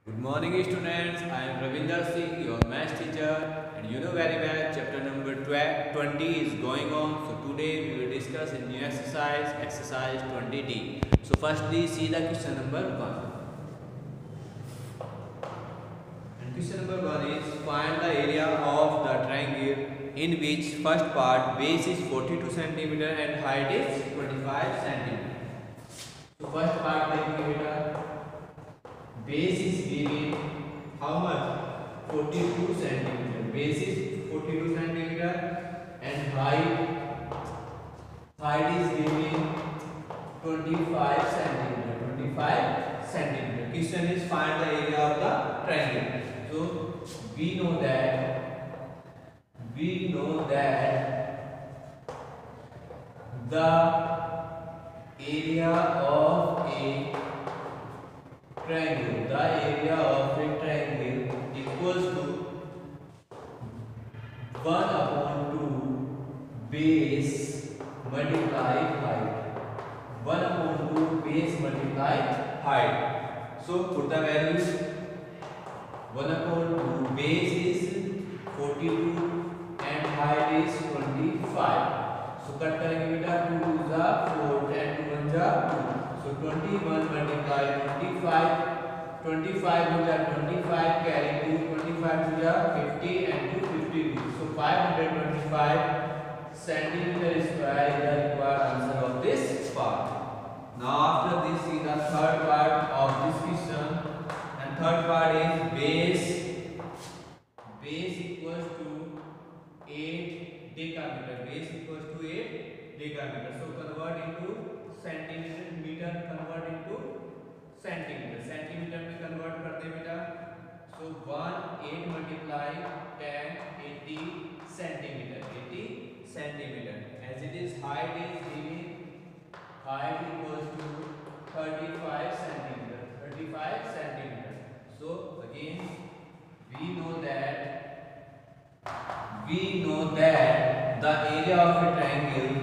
Good morning students, I am Ravinder Singh, your math teacher, and you know very well chapter number 20 is going on. So today we will discuss a new exercise, exercise 20D. So firstly see the question number 1. And question number 1 is find the area of the triangle in which first part base is 42 centimeter and height is 25 centimeter. So first part देखिए base is given how much 42 centimeter. Base is 42 centimeter and height is given 25 centimeter. 25 centimeter. Question is find the area of the triangle. So we know that the area of a triangle, equals to 1/2 base multiply height. 1/2 base multiply height. So put the values. 1/2 base is 42 and height is 25. So cut करेंगे बेटा 2 2 जा 4 and 2 1 जा 2. So 21 multiply 25. 25 into 25 carry 2. 25 to 50 and 2 52. So 525 centimeter square is the required answer of this part. Now after this see the third part of this question, and third part is base equals to 8 decameter. Base equals to 8 decameter. So convert into centimeter, meter convert into centimeter. Centimeter में convert करते बेटा. So 8 multiply 10 80 centimeter. 80 centimeter. As it is height is given. Height equals to 35 centimeter. 35 centimeter. So again we know that the area of a triangle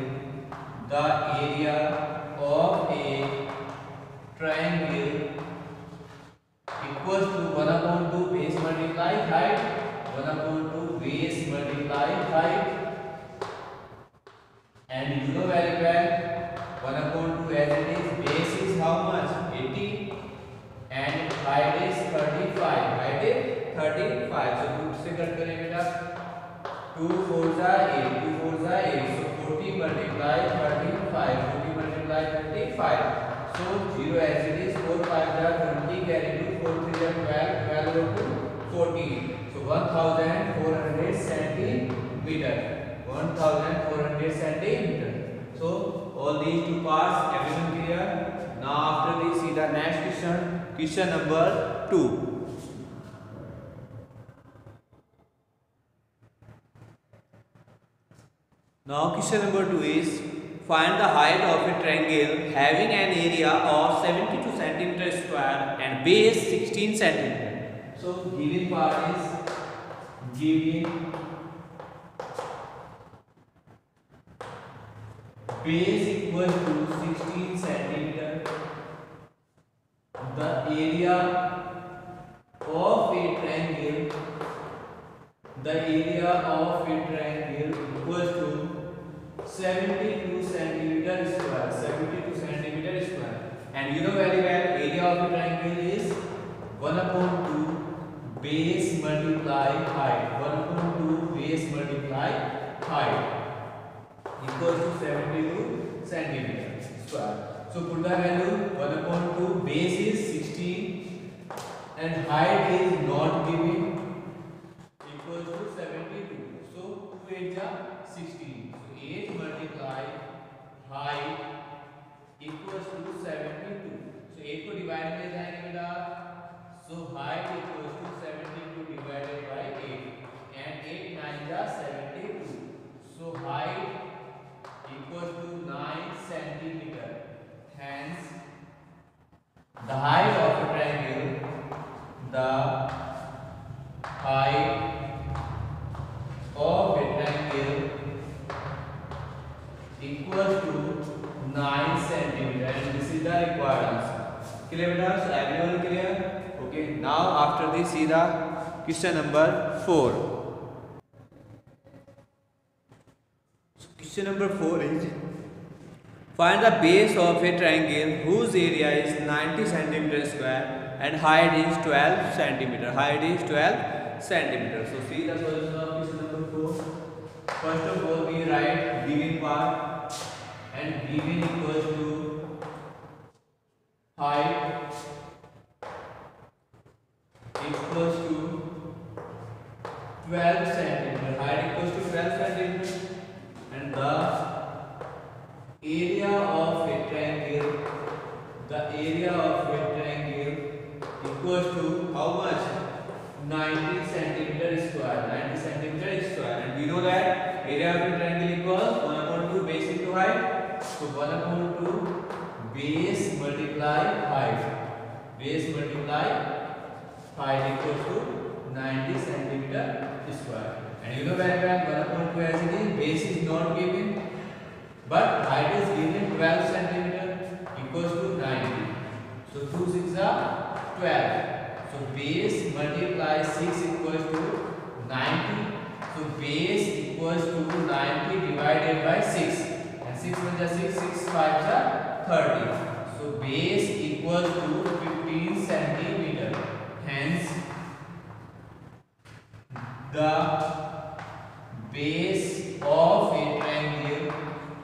equals to 1/2 base multiply height. 1/2 base multiply height. And you know very well 1/2 as it is, base is how much 80 and height is 35. Height is 35. So 2 से cut करें बेटा. 2 4 जा 8. 2 4 जा 8. So 40 multiply 35. 40 multiply 35. So 0 as it is. 4 5 जा 20 carry 2. 4 3 जा 12. 12 to 14. So 1400 centimeter. 1400 centimeter. So all these two parts everyone clear. Now after this see the next question. Question number 2. Now question number 2 is find the height of a triangle having an area of 72 centimeter square and base 16 centimeter. So given part is base equal to 16 centimeter. The area of a triangle equals to 72 centimeter square. 72 centimeter square. And you know very well area of a triangle is 1/2 base multiply height. 1/2 base multiply height equals to 72 centimeter square. So put the value. 1/2 base is 16 and height is not given, equals to 72. So 2 8 जा 16. So 8 multiply height equals to 72. So 8 को divide में जाएंगे बेटा. So height equals to 72 divided by 8 and 8 9 जा 72. So height equals to 9 centimeter. Hence the height of a triangle, equals to 9 centimeter, and this is the required answer. Clear बेटा? So everyone clear? Okay, now after this see the question number 4. So question number 4 is, find the base of a triangle whose area is 90 centimeter square and height is 12 centimeter. Height is 12 centimeter. So see the solution of question number 4. First of all, we write given part, and given equals to height equals to 12 centimeter. Height equals to 12 centimeter, and the area of a triangle, equals to how much? 90 centimeter square. 90 centimeter square, and we know that area of a triangle equals 1 upon 2 base into height. So 1 upon 2 base multiply height. Base multiply height equals to 90 centimeter square. And you know very well 1 upon 2 as it is, base is not given, but height is given 12 centimeter equals to 90. So 2 6 are 12. So base multiply 6 equals to 90. So base equals to 90 divided by 6. And 6 1 6, 6 5 are 30. So base equals to 15 centimeter. Hence the base of a triangle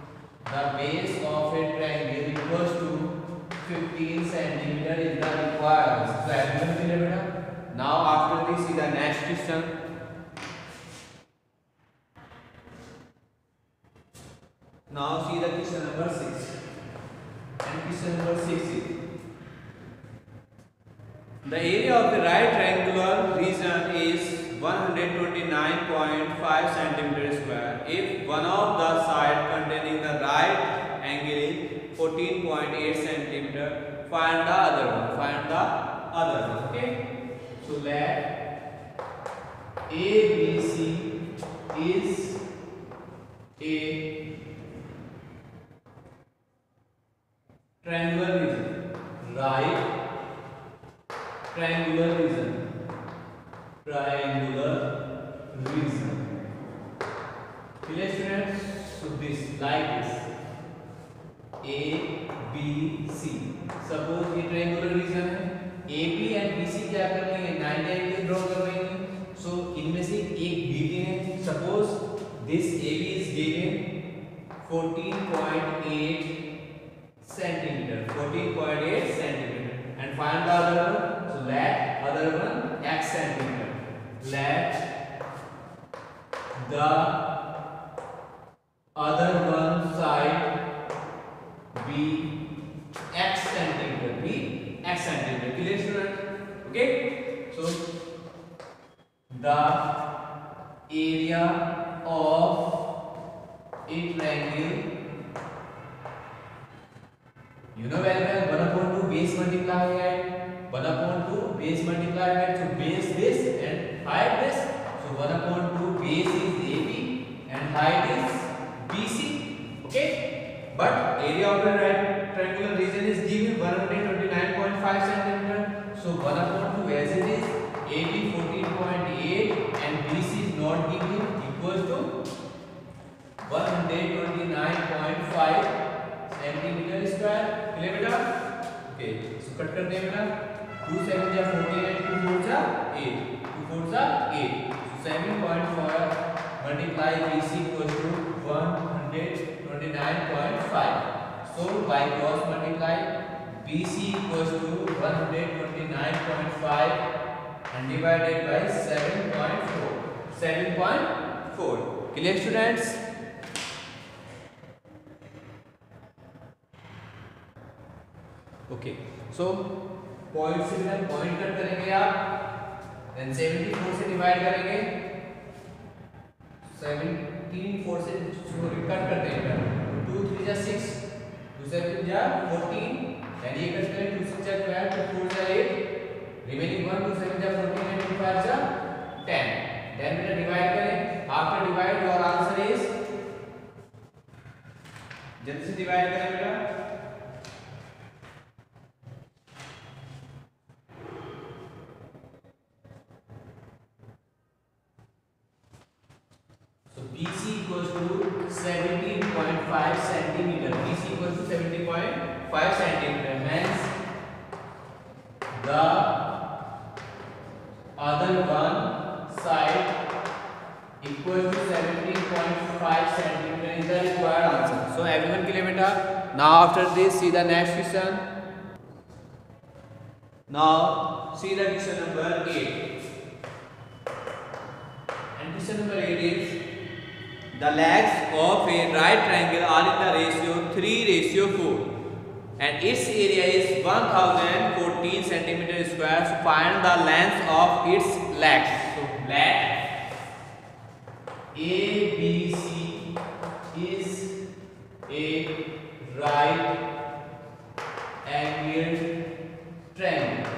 equals to 15 centimeter is the required. So everyone clear beta? Now after this see the next question. Now see the question number 6. And question number 6 is, the area of the right triangular region is 129.5 centimeter square if one of the side containing the right angle is 14.8 centimeter. Find the other one. Okay, so let ABC is a triangular region. Right triangular region. Clear students? So this like this A B C. Suppose ये triangular region है, AB and BC क्या कर रहे हैं? 90 angle draw कर रहे हैं. So इनमें से एक given है. Suppose this AB is given 14.8 centimeter. 14.8 centimeter. And find the other one. So let other one x centimeter. Let the other one side be x centimeter. Clear student? Okay. So the area of a triangle, you know very well 1 upon 2 base multiply height. 1 upon 2 base multiply height. So base this and height this. So 1 upon 2 base is AB and height is BC. Okay. But area of the right triangular region is given 129.5 centimeter. So 1 upon 2 as it is, AB 14.8 and BC is not given, equals to 129.5 centimeter square. Clear beta? Okay. So cut कर दे बेटा. 2 7 जा 14 and 2 4 जा 8. 2 4 जा 8. So 7.4 multiply BC equals to 129.5. So by cross multiply BC equals to 129.5 and divided by 7.4. 7.4. Clear students? Okay. So point से हम point cut करेंगे आप, then 74 से डिवाइड करेंगे, 17 4 से कट करते हैं, 2 3 जा 6, 2 7 जा 14, देन ये कट करें, 2 6 जा 12, 2 4 जा 8, रिमेनिंग 1 2 7 जा 14 and 2 5 जा 10, देन बेटा डिवाइड करें, after divide your answer is, जल्दी से डिवाइड करें बेटा, equals to 17.5 centimeter. BC equals to 17.5 centimeter. Hence, the other one side equals to 17.5 centimeter is the required answer. So everyone clear beta? Now after this, see the next question. Now see the question number 8. And question number 8 is, the legs of a right triangle are in the ratio 3:4 and its area is 1014 centimeter square. So find the length of its legs. So let ABC is a right angled triangle.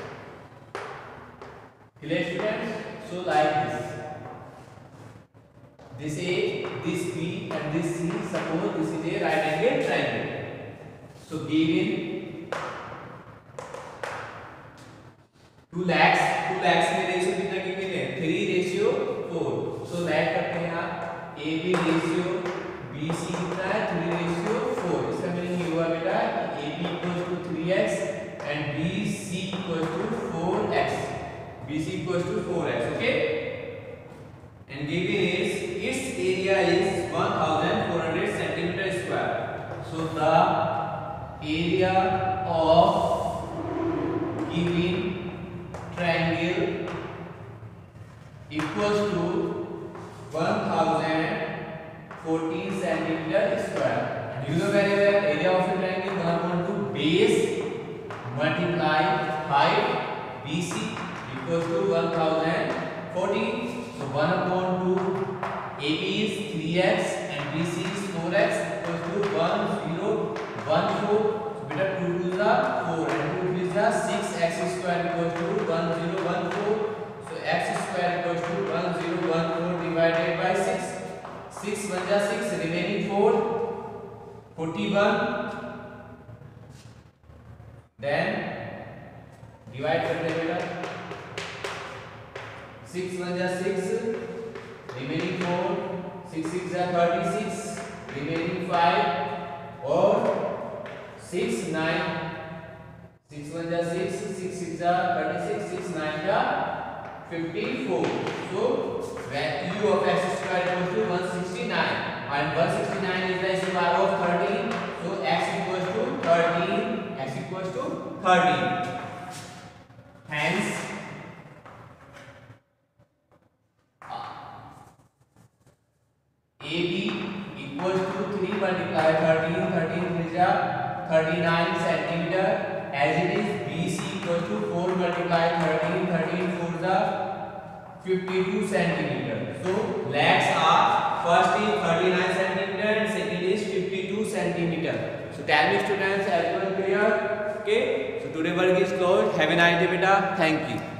Clear students? So like this. This A, this B and this C, suppose this is a right angled triangle. So given two legs में ratio कितना given है 3:4. So late करते हैं यहाँ AB ratio BC कितना है 3:4. इसका meaning ये हुआ बेटा कि AB equals to 3x and BC equals to 4x. BC equals to 4x. Okay. And given is its area is 1400 centimeter square. So the area of given triangle equals to 1014 centimeter square. And you know very well area of a triangle 1/2 base multiply height BC equals to 1014. So 1/2 AB is 3x and BC is 4x equals to 1014. So beta 2 2 is 4 and 2 3 is 6. X square equals to 1014. So x square equals to 1014 divided by 6. 6 1 is 6, remaining 4, 41. Then divide करते हैं बेटा. 6 1 is 6, remaining 4, 6 6 is 36, remaining 5 or 6 9. 6 1 is 6, 6 6 is 36, 6 9 is 54. So value of x square equals to 169 and 169 is the square of 13. So x equals to 13. X equals to 13. Hence AB equals to 3 multiply 13. 13 is 39 centimeter. As it is BC equals to 4 multiply 13. 13 4 is 52 centimeter. So legs are first is 39 centimeter and second is 52 centimeter. So tell me students, everyone clear? Okay. So today work is closed. Have a nice day beta. Thank you.